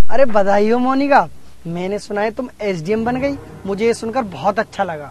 अरे बधाई हो मोनिका, मैंने सुना है तुम एसडीएम बन गई। मुझे ये सुनकर बहुत अच्छा लगा।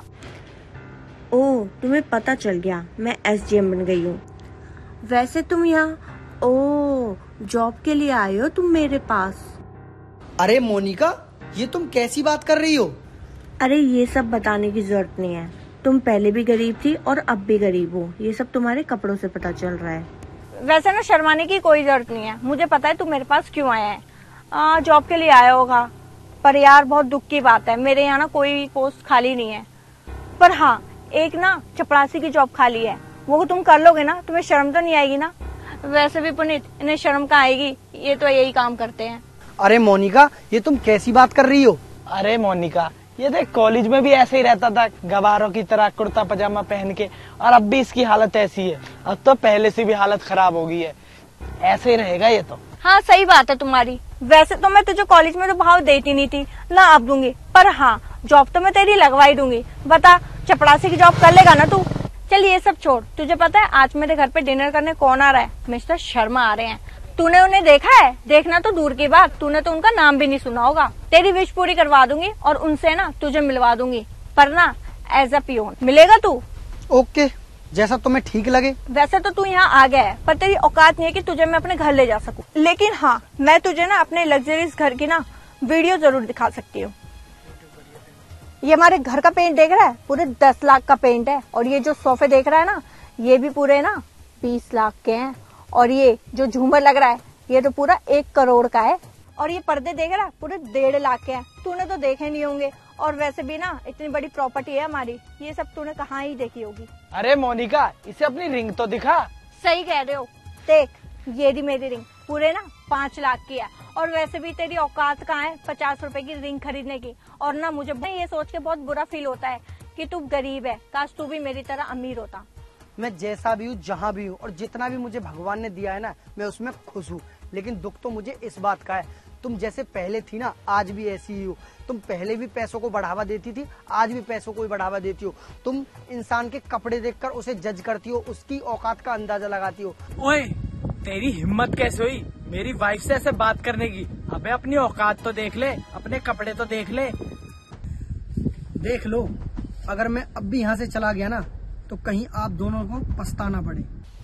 ओह, तुम्हें पता चल गया मैं एसडीएम बन गई हूँ। वैसे तुम यहाँ जॉब के लिए आए हो तुम मेरे पास? अरे मोनिका, ये तुम कैसी बात कर रही हो? अरे ये सब बताने की जरूरत नहीं है। तुम पहले भी गरीब थी और अब भी गरीब हो, ये सब तुम्हारे कपड़ों से पता चल रहा है। वैसे ना शर्माने की कोई जरूरत नहीं है, मुझे पता है तुम मेरे पास क्यों आया है। जॉब के लिए आया होगा, पर यार बहुत दुख की बात है, मेरे यहाँ ना कोई पोस्ट खाली नहीं है। पर हाँ, एक ना चपरासी की जॉब खाली है, वो तुम कर लोगे ना? तुम्हें शर्म तो नहीं आएगी ना? वैसे भी पुनीत, इन्हें शर्म कहाँ आएगी, ये तो यही काम करते हैं। अरे मोनिका, ये तुम कैसी बात कर रही हो? अरे मोनिका, ये देख कॉलेज में भी ऐसे ही रहता था, गवारों की तरह कुर्ता पजामा पहन के, और अब भी इसकी हालत ऐसी है। अब तो पहले से भी हालत खराब हो गई है, ऐसे ही रहेगा ये तो। हाँ सही बात है तुम्हारी। वैसे तो मैं तुझे कॉलेज में तो भाव देती नहीं थी, ला अब दूंगी, पर हाँ जॉब तो मैं तेरी लगवा ही दूंगी। बता, चपरासी की जॉब कर लेगा ना तू? चल ये सब छोड़, तुझे पता है आज मेरे घर पे डिनर करने कौन आ रहा है? मिस्टर शर्मा आ रहे हैं। तूने उन्हें देखा है? देखना तो दूर की बात, तूने तो उनका नाम भी नहीं सुना होगा। तेरी विश पूरी करवा दूंगी और उनसे ना तुझे मिलवा दूंगी, पर ना एज अ पियोन मिलेगा तू। ओके, जैसा तुम्हें ठीक लगे। वैसे तो तू यहाँ आ गया है, पर तेरी औकात नहीं है कि तुझे मैं अपने घर ले जा सकूं। लेकिन हाँ, मैं तुझे ना अपने लग्जरीज घर की ना वीडियो जरूर दिखा सकती हूँ। ये हमारे घर का पेंट देख रहा है, पूरे 10 लाख का पेंट है। और ये जो सोफे देख रहा है ना, ये भी पूरे ना 20 लाख के हैं। और ये जो झूमर लग रहा है, ये तो पूरा 1 करोड़ का है। और ये पर्दे देख रहा है, पूरे 1.5 लाख के हैं। तूने तो देखे नहीं होंगे। और वैसे भी ना इतनी बड़ी प्रॉपर्टी है हमारी, ये सब तूने कहाँ ही देखी होगी। अरे मोनिका, इसे अपनी रिंग तो दिखा। सही कह रहे हो, देख ये रही मेरी रिंग, पूरे ना 5 लाख की है। और वैसे भी तेरी औकात कहाँ है 50 रुपए की रिंग खरीदने की? और ना मुझे ये सोच के बहुत बुरा फील होता है कि तू गरीब है, काश तू भी मेरी तरह अमीर होता। मैं जैसा भी हूँ, जहाँ भी हूँ, और जितना भी मुझे भगवान ने दिया है ना, मैं उसमें खुश हूँ। लेकिन दुख तो मुझे इस बात का है, तुम जैसे पहले थी ना, आज भी ऐसी ही हो। तुम पहले भी पैसों को बढ़ावा देती थी, आज भी पैसों को ही बढ़ावा देती हो। तुम इंसान के कपड़े देखकर उसे जज करती हो, उसकी औकात का अंदाजा लगाती हो। ओए, तेरी हिम्मत कैसे हुई मेरी वाइफ से ऐसे बात करने की? अबे अपनी औकात तो देख ले, अपने कपड़े तो देख ले। देख लो, अगर मैं अब भी यहाँ से चला गया ना, तो कहीं आप दोनों को पछताना पड़े।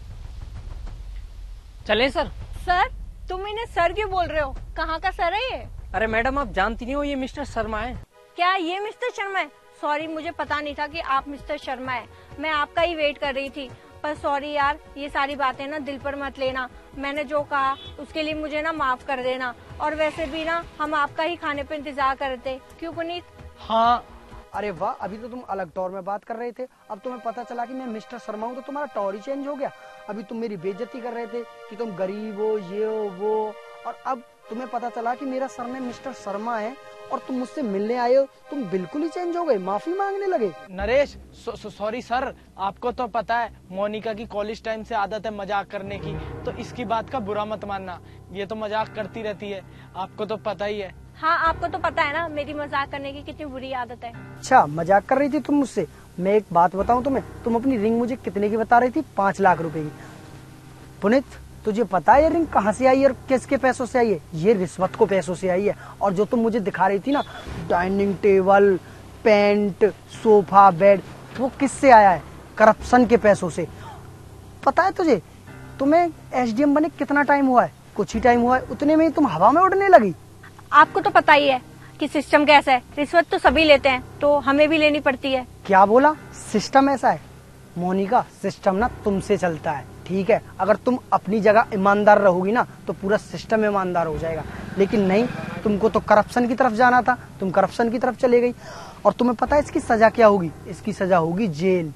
चले सर। सर, तुम इन्हें सर क्यों बोल रहे हो? कहाँ का सर है ये? अरे मैडम, आप जानती नहीं हो, ये मिस्टर शर्मा है। क्या ये मिस्टर शर्मा है? सॉरी, मुझे पता नहीं था कि आप मिस्टर शर्मा है। मैं आपका ही वेट कर रही थी। पर सॉरी यार, ये सारी बातें ना दिल पर मत लेना। मैंने जो कहा उसके लिए मुझे ना माफ कर देना। और वैसे भी ना हम आपका ही खाने पे इंतजार कर रहे थे, क्यों पुनीत? हाँ। अरे वाह, अभी तो तुम अलग टॉर में बात कर रहे थे, अब तुम्हें पता चला कि मैं मिस्टर शर्मा हूँ, तो तुम्हारा टॉर ही चेंज हो गया। अभी तुम मेरी बेइज्जती कर रहे थे कि तुम गरीब हो, ये हो वो, और अब तुम्हें पता चला कि मेरा सरनेम मिस्टर शर्मा है और तुम मुझसे मिलने आए हो, तुम बिल्कुल ही चेंज हो गए, माफी मांगने लगे। नरेश, सॉरी सर, आपको तो पता है मोनिका की कॉलेज टाइम से आदत है मजाक करने की, तो इसकी बात का बुरा मत मानना। ये तो मजाक करती रहती है, आपको तो पता ही है। हाँ, आपको तो पता है ना मेरी मजाक करने की कितनी बुरी आदत है। अच्छा, मजाक कर रही थी तुम मुझसे? मैं एक बात बताऊं तुम्हें, तुम अपनी रिंग मुझे कितने की बता रही थी? 5 लाख रुपए की। पुनीत, तुझे पता है ये रिंग कहाँ से आई है और किसके पैसों से आई है? ये रिश्वत को पैसों से आई है। और जो तुम मुझे दिखा रही थी ना, dining table, paint, sofa, bed, वो किससे आया है? करप्शन के पैसों से। पता है तुझे, तुम्हें एसडीएम बने कितना टाइम हुआ है? कुछ ही टाइम हुआ है, उतने में ही तुम हवा में उड़ने लगी। आपको तो पता ही है कि सिस्टम कैसा है, रिश्वत तो सभी लेते हैं, तो हमें भी लेनी पड़ती है। क्या बोला? सिस्टम ऐसा है? मोनिका, सिस्टम ना तुमसे चलता है, ठीक है? अगर तुम अपनी जगह ईमानदार रहोगी ना, तो पूरा सिस्टम ईमानदार हो जाएगा। लेकिन नहीं, तुमको तो करप्शन की तरफ जाना था, तुम करप्शन की तरफ चले गई। और तुम्हें पता है इसकी सजा क्या होगी? इसकी सजा होगी जेल।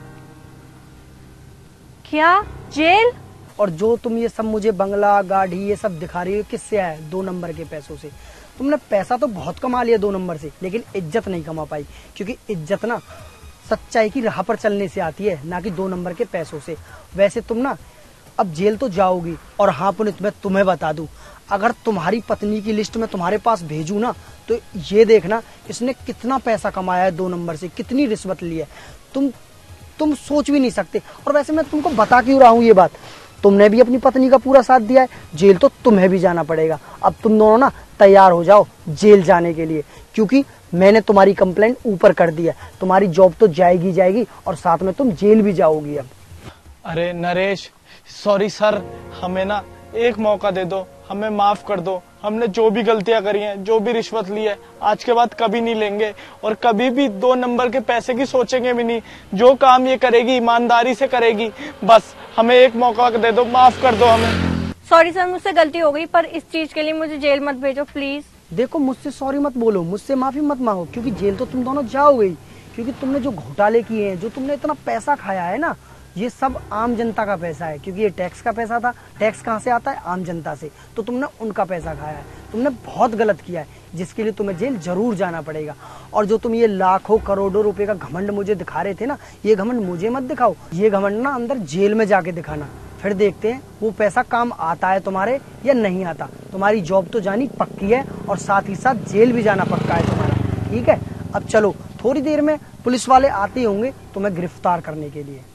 क्या? जेल? और जो तुम ये सब मुझे बंगला, गाड़ी, ये सब दिखा रही हो, किससे आया? 2 नंबर के पैसों से। तुमने पैसा तो बहुत कमा लिया 2 नंबर से, लेकिन इज्जत नहीं कमा पाई, क्योंकि इज्जत ना सच्चाई की राह पर चलने से आती है, ना कि 2 नंबर के पैसों से। वैसे तुम ना अब जेल तो जाओगी। और हाँ पुनीत, मैं तुम्हें बता दूं, अगर तुम्हारी पत्नी की लिस्ट में तुम्हारे पास भेजू ना, तो ये देखना इसने कितना पैसा कमाया है 2 नंबर से, कितनी रिश्वत ली है, तुम सोच भी नहीं सकते। और वैसे मैं तुमको बता क्यों रहा हूँ ये बात, तुमने भी अपनी पत्नी का पूरा साथ दिया है, जेल तो तुम्हें भी जाना पड़ेगा। अब तुम दोनों ना तैयार हो जाओ जेल जाने के लिए, क्योंकि मैंने तुम्हारी कंप्लेंट ऊपर कर दी है। तुम्हारी जॉब तो जाएगी जाएगी और साथ में तुम जेल भी जाओगी। अब अरे नरेश, सॉरी सर, हमें ना एक मौका दे दो, हमें माफ कर दो। हमने जो भी गलतियां करी हैं, जो भी रिश्वत ली है, आज के बाद कभी नहीं लेंगे और कभी भी 2 नंबर के पैसे की सोचेंगे भी नहीं। जो काम ये करेगी ईमानदारी से करेगी। बस हमें एक मौका दे दो, माफ कर दो हमें। सॉरी सर, मुझसे गलती हो गई, पर इस चीज के लिए मुझे जेल मत भेजो प्लीज। देखो, मुझसे सॉरी मत बोलो, मुझसे माफी मत मांगो, क्योंकि जेल तो तुम दोनों जाओगे ही। क्योंकि तुमने जो घोटाले किए हैं, जो तुमने इतना पैसा खाया है ना, ये सब आम जनता का पैसा है। क्योंकि ये टैक्स का पैसा था। टैक्स कहाँ से आता है? आम जनता से। तो तुमने उनका पैसा खाया है। तुमने बहुत गलत किया है, जिसके लिए तुम्हें जेल जरूर जाना पड़ेगा। और जो तुम ये लाखों करोड़ों रुपए का घमंड मुझे दिखा रहे थे ना, ये घमंड मुझे मत दिखाओ। ये घमंड ना अंदर जेल में जाके दिखाना, फिर देखते हैं वो पैसा काम आता है तुम्हारे या नहीं आता। तुम्हारी जॉब तो जानी पक्की है और साथ ही साथ जेल भी जाना पक्का है तुम्हारा। ठीक है, अब चलो, थोड़ी देर में पुलिस वाले आते होंगे तुम्हें गिरफ्तार करने के लिए।